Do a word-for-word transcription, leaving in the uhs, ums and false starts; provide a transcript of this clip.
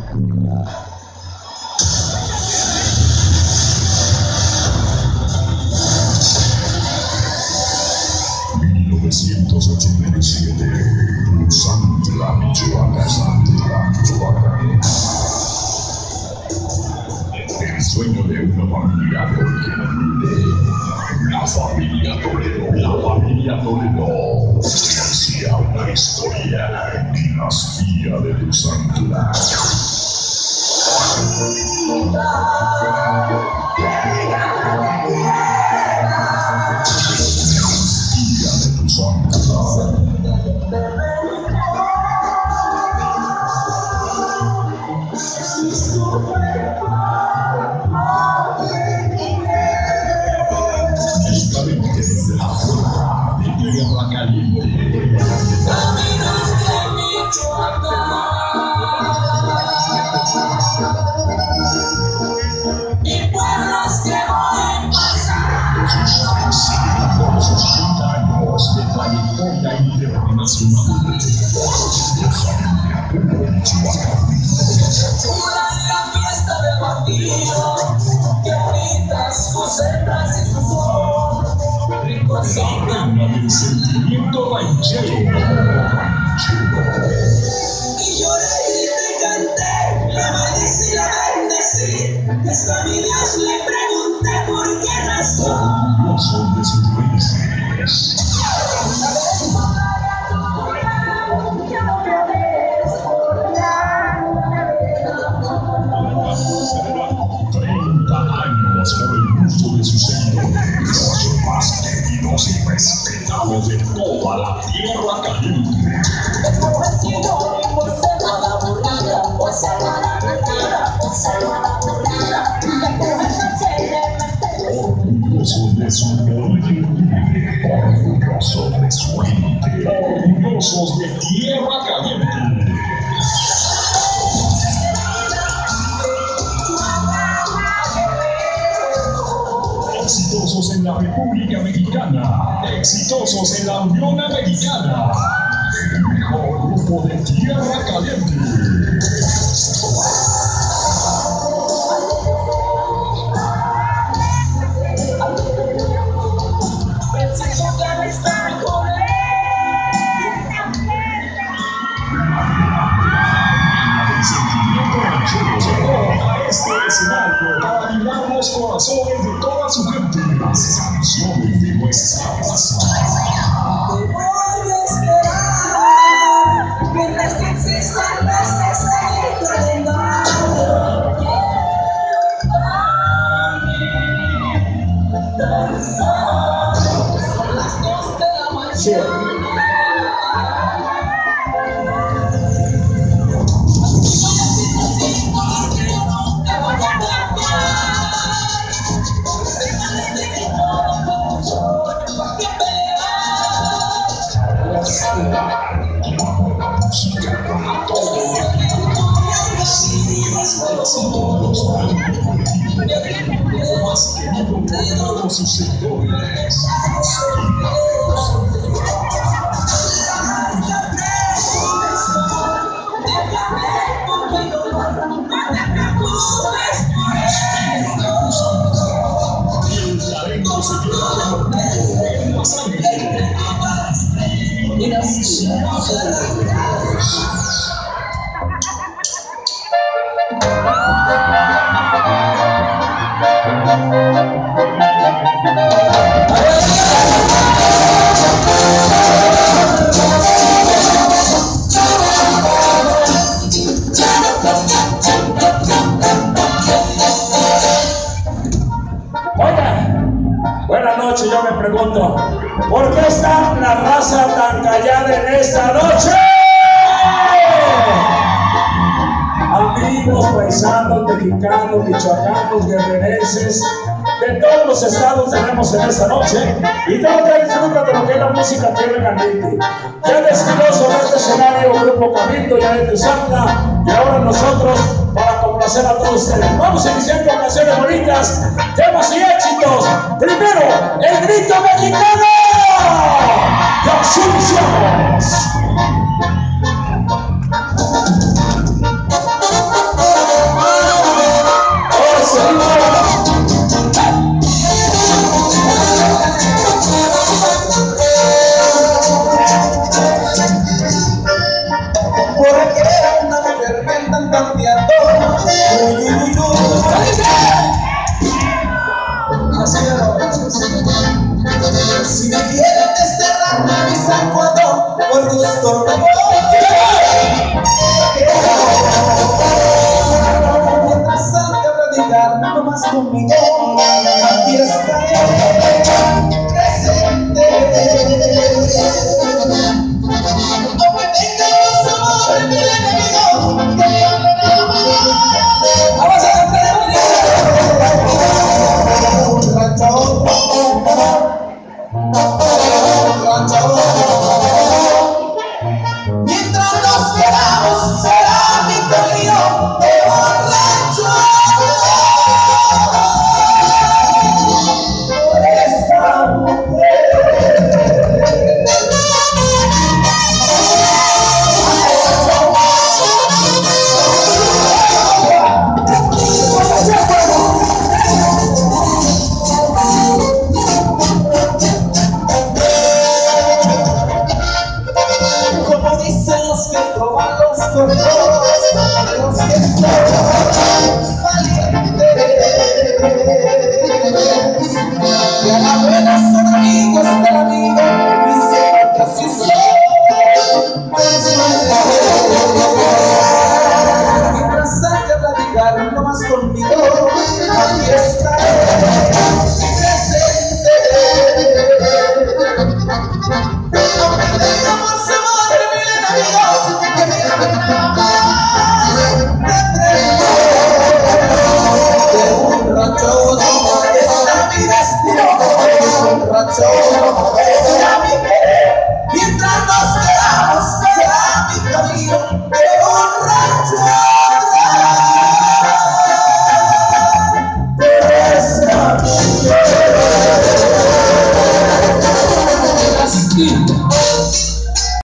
mil novecientos ochenta y siete, Santla, Michoacán, Santla, Michoacán. El sueño de una familia de origen humilde, la familia Toledo, la familia Toledo, hacía una historia, dinastía de Tuzantla. Dinastía de Tuzantla. Desde la puerta de Tierra Caliente. Caminos de Michoacán y pueblos que voy pasando. Celebrando sus ochenta años de trayectoria internacional. Familia Toledo, Michoacán. Una gran fiesta de partido, que bonitas sus hembras y sus ojos. La reina del sentimiento ranchero, ranchero. Y lloré y te canté, la maldicí y la bendecí. Mis familias le pregunté por qué razón. No son de sus raíces. treinta años por el gusto de sus seguidores, los más queridos y respetados de toda la Tierra Caliente. Orgulloso de su origen, orgulloso de su gente, orgullosos de Tierra Caliente. Exitosos en la República Mexicana, exitosos en la Unión Americana, el mejor grupo de Tierra Caliente. Este escenario para animar los corazones de toda su gente. Las canciones de nuestra raza. Te voy a esperar mientras que existan veces de calendario. Son las dos de la mañana. Todos sus seguidores. El talento se lleva en la sangre. Buenas noches, yo me pregunto, ¿por qué está la raza tan callada en esta noche? Amigos, paisanos, mexicanos, michoacanos, guerrerenses, de todos los estados tenemos en esta noche y todos que disfrutan de lo que es la música Tierra Caliente. Ya desfiló sobre este escenario Grupo Cabildo, ya de Tuzantla, y ahora nosotros para complacer a todos ustedes. Vamos a iniciar con canciones bonitas, temas y éxitos. Primero, el grito mexicano. Y así iniciamos. por gusto me voy. Mientras salga a platicar nomás conmigo, aquí estaré presente. Aunque tengamos amor en el enemigo, que me hable de amor. Vamos a cantar un rancho, un rancho. Mientras nos quedamos será mi corrido de borracho. Por esta mujer. Como dicen los que roban los cortos, los que son valientes, que a la buena son amigos del amigo, dicen que así son. Mientras salga a platicar nomás conmigo, aquí estaré presente. Aunque tengamos